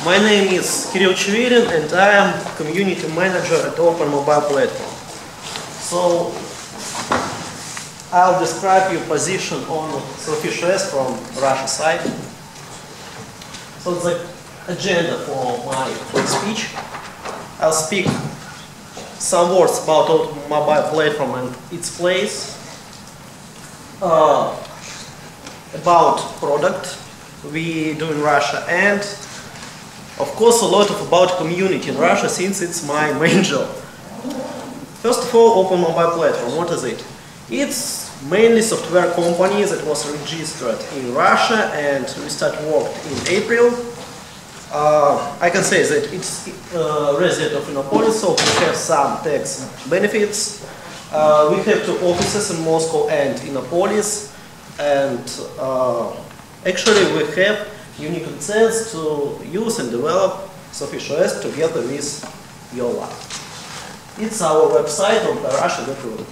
My name is Kirill Chivirin and I am Community Manager at Open Mobile Platform. So, I'll describe your position on SelfishOS from Russia side. So, the agenda for my speech. I'll speak some words about Open Mobile Platform and its place, about product we do in Russia, and of course a lot about community in Russia, since it's my main job. First of all, Open Mobile Platform, what is it? It's mainly software company that was registered in Russia and we started work in April. I can say that it's resident of Innopolis, so we have some tax benefits. We have 2 offices in Moscow and Innopolis, and actually we have unique license to use and develop SelfishOS together with Yola. It's our website on Russia.ru.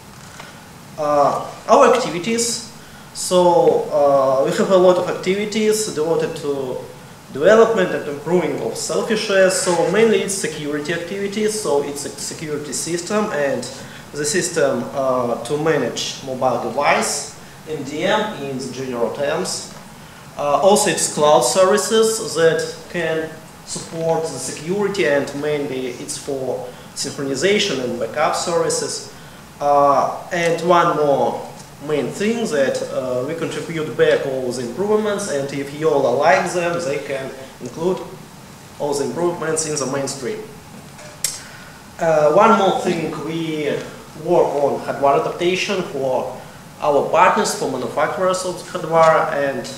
Our activities, so we have a lot of activities devoted to development and improving of SelfishOS. So mainly it's security activities, so it's a security system and the system to manage mobile device, MDM in the general terms. Also it's cloud services that can support the security, and mainly it's for synchronization and backup services. And one more main thing, that we contribute back all the improvements, and if Yola likes them, they can include all the improvements in the mainstream. One more thing, we work on hardware adaptation for our partners, for manufacturers of hardware, and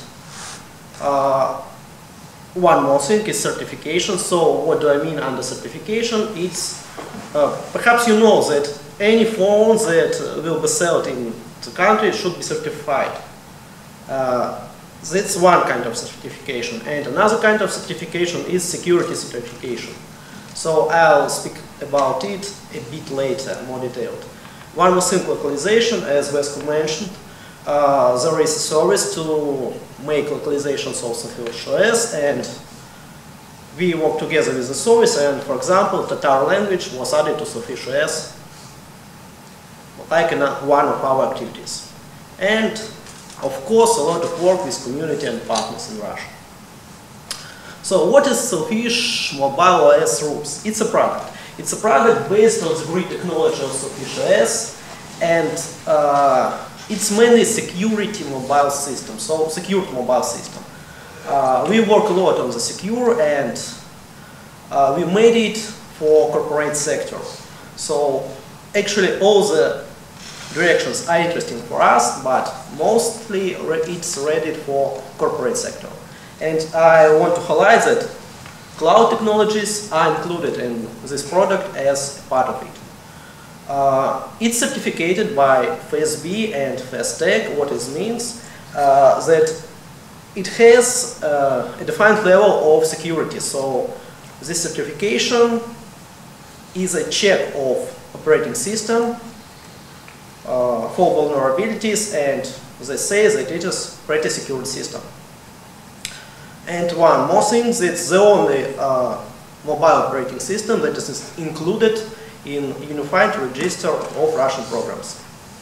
one more thing is certification. So what do I mean under certification? It's perhaps you know that any phone that will be sold in the country should be certified. That's one kind of certification, and another kind of certification is security certification. So I'll speak about it a bit later, more detailed. One more thing, localization, as Vesco mentioned. There is a service to make localizations of SelfishOS, and we work together with the service, and for example, Tatar language was added to SelfishOS like in one of our activities. And of course a lot of work with community and partners in Russia. So what is Selfish Mobile OS RUPS? It's a product. It's a product based on the great technology of SelfishOS, and it's mainly security mobile system, so secured mobile system. We work a lot on the secure, and we made it for corporate sector. So actually all the directions are interesting for us, but mostly it's ready for corporate sector. And I want to highlight that cloud technologies are included in this product as part of it. It's certificated by FSB and FSTech. What it means that it has a defined level of security. So this certification is a check of operating system for vulnerabilities, and they say that it is pretty secure system. And one more thing, it's the only mobile operating system that is included in Unified Register of Russian Programs.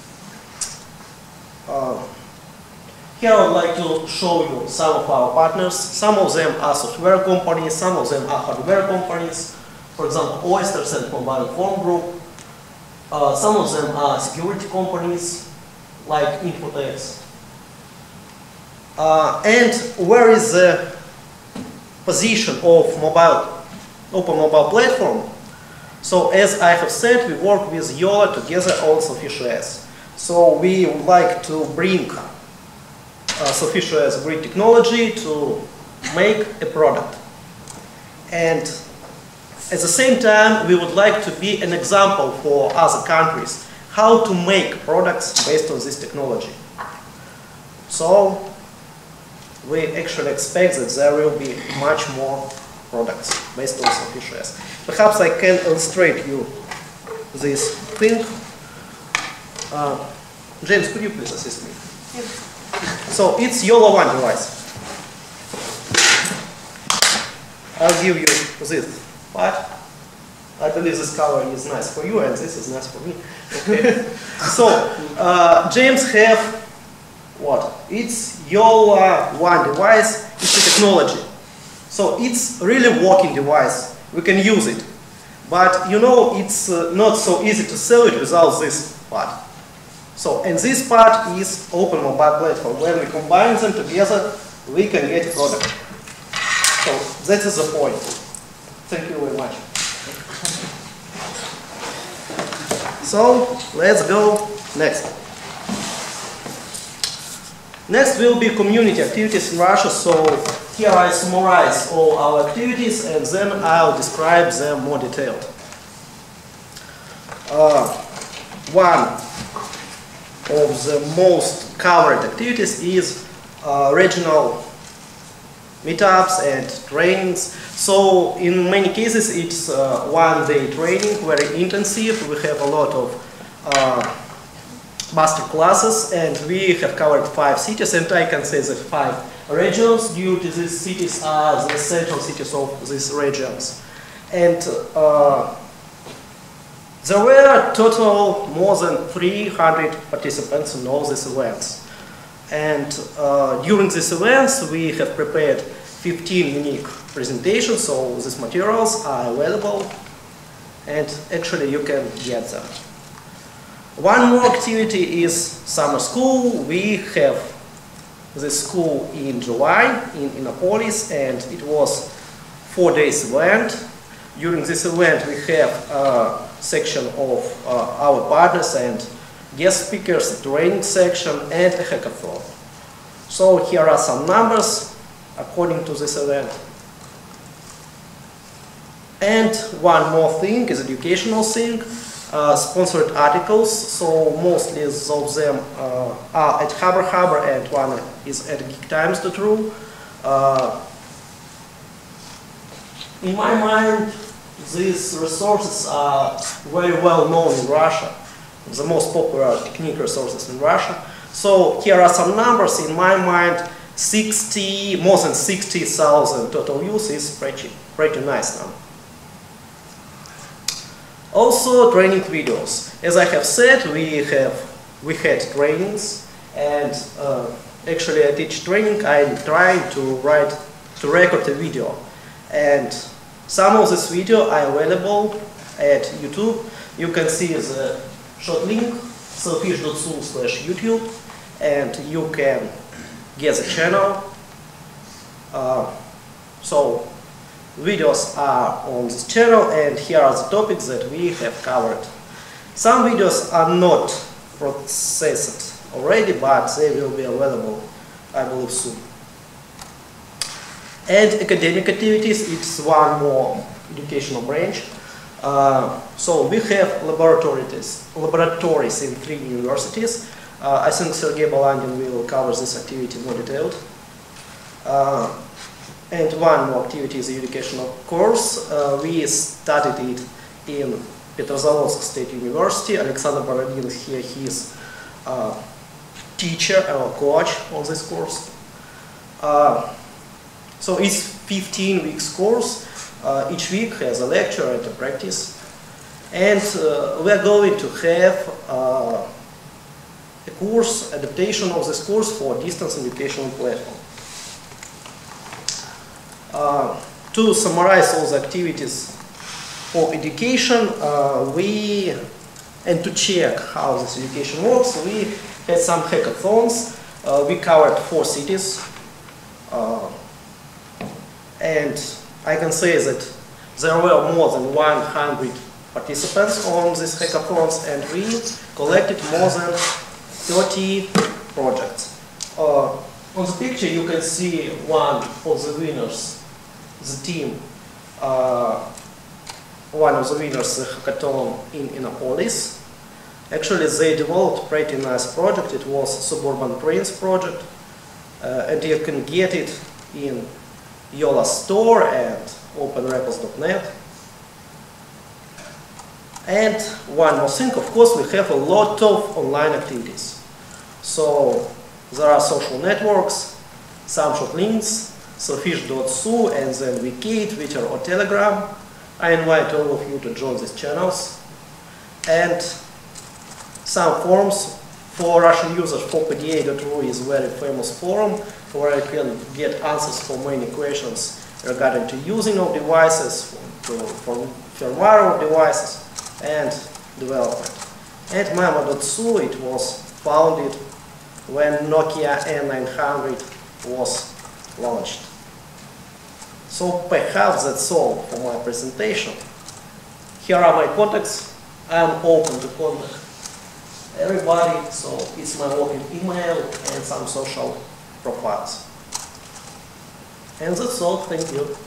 Here I would like to show you some of our partners. Some of them are software companies, some of them are hardware companies. For example, Oysters and Mobile Phone Group. Some of them are security companies, like Infotex. And where is the position of Open Mobile Platform? So as I have said, we work with Yola together on SelfishOS. So we would like to bring SelfishOS great technology to make a product. And at the same time, we would like to be an example for other countries how to make products based on this technology. So we actually expect that there will be much more products based on SelfishOS. Perhaps I can illustrate you this thing. James, could you please assist me? Yes. So it's Yola 1 device. I'll give you this part. I believe this color is nice for you and this is nice for me. Okay. So, James have what? It's YOLA 1 device. It's a technology. So it's really working device. We can use it. But you know, it's not so easy to sell it without this part. So, and this part is Open Mobile Platform. When we combine them together, we can get a product. So that is the point. Thank you very much. So let's go next. Next will be community activities in Russia. So here I summarize all our activities and then I'll describe them more detailed. One of the most covered activities is regional meetups and trainings. So in many cases it's one-day training, very intensive. We have a lot of master classes and we have covered 5 cities, and I can say that 5 regions due to these cities are the central cities of these regions. And there were total more than 300 participants in all these events. And during these events we have prepared 15 unique presentations, so these materials are available and actually you can get them. One more activity is summer school. We have this school in July in Innopolis and it was 4 days event. During this event we have a section of our partners and guest speakers, a training section and a hackathon. So here are some numbers according to this event. And one more thing is educational thing, sponsored articles. So mostly of them are at Harbor and one is at geektimes.ru. In my mind, these resources are very well known in Russia, the most popular technique resources in Russia. So here are some numbers. In my mind, more than 60,000 total use is pretty nice now. Also training videos. As I have said, we had trainings, and actually at each training I'm trying to record a video, and some of this video are available at YouTube. You can see the short link selfish.su/YouTube, and you can get the channel. So videos are on this channel and here are the topics that we have covered. Some videos are not processed already, but they will be available, I believe, soon. And academic activities, it's one more educational branch. So we have laboratories in 3 universities. I think Sergey Balandin will cover this activity more detailed. And one more activity is the educational course. We studied it in Petrozavodsk State University. Alexander Borodin here, he is teacher or coach on this course. So it's 15 weeks course. Each week has a lecture and a practice. And we are going to have a course, adaptation of this course for distance educational platform. To summarize all the activities for education, and to check how this education works, we had some hackathons. We covered 4 cities, and I can say that there were more than 100 participants on these hackathons, and we collected more than 30 projects. On the picture you can see one of the winners, the team, one of the winners, the hackathon in Innopolis. Actually they developed a pretty nice project. It was Suburban Trains project, and you can get it in YOLA store and openrepos.net. And one more thing, of course, we have a lot of online activities. So there are social networks, some short links, So fish.su and then Wiki, Twitter or Telegram. I invite all of you to join these channels. And some forums for Russian users. ForPDA.ru is a very famous forum where you can get answers for many questions regarding to using of devices, for firmware of devices, and development. And Memo.su, it was founded when Nokia N900 was launched. So perhaps that's all for my presentation. Here are my contacts. I'm open to contact everybody, so it's my working email and some social profiles. And that's all. Thank you.